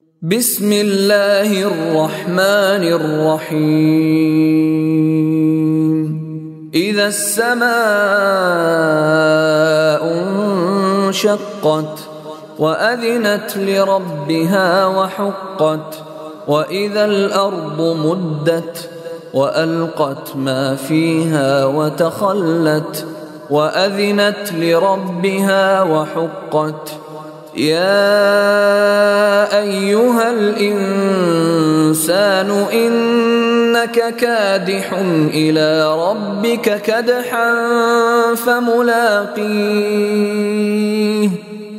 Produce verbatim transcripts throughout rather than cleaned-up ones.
بسم الله الرحمن الرحيم إذا السماء انشقت وأذنت لربها وحقت وإذا الأرض مدت وألقت ما فيها وتخلت وأذنت لربها وحقت يا أيها الإنسان إنك كادح إلى ربك كدحا فملاقيه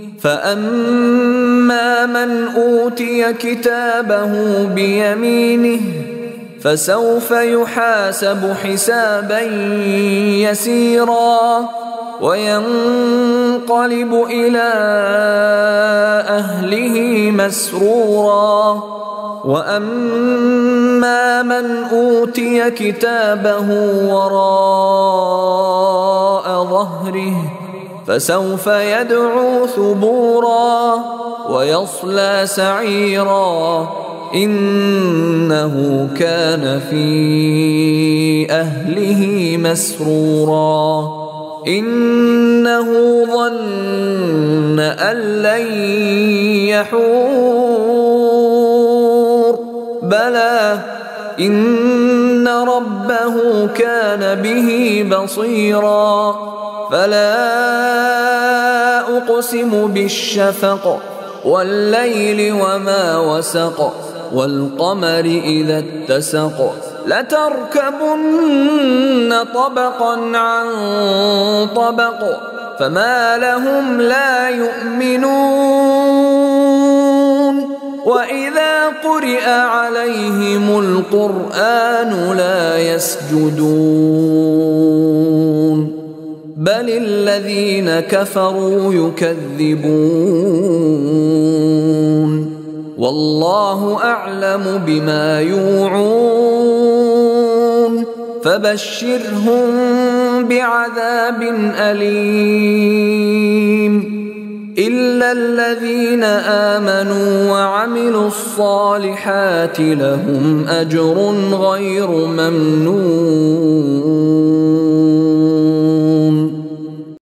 فأما من أوتي كتابه بيمينه فسوف يحاسب حسابا يسيرا وينقلب إلى أهله مسرورا وأما من أوتي كتابه وراء ظهره فسوف يدعو ثبورا ويصلى سعيرا إنه كان في أهله مسرورا إنه ظن أن لن يحور بلى إن ربه كان به بصيرا فلا أقسم بالشفق والليل وما وسق والقمر إذا اتسق لتركبن طبقا عن طبق فما لهم لا يؤمنون وإذا قرئ عليهم القرآن لا يسجدون بل الذين كفروا يكذبون والله أعلم بما يوعون فبشرهم بعذاب أليم إلا الذين آمنوا وعملوا الصالحات لهم أجر غير ممنون.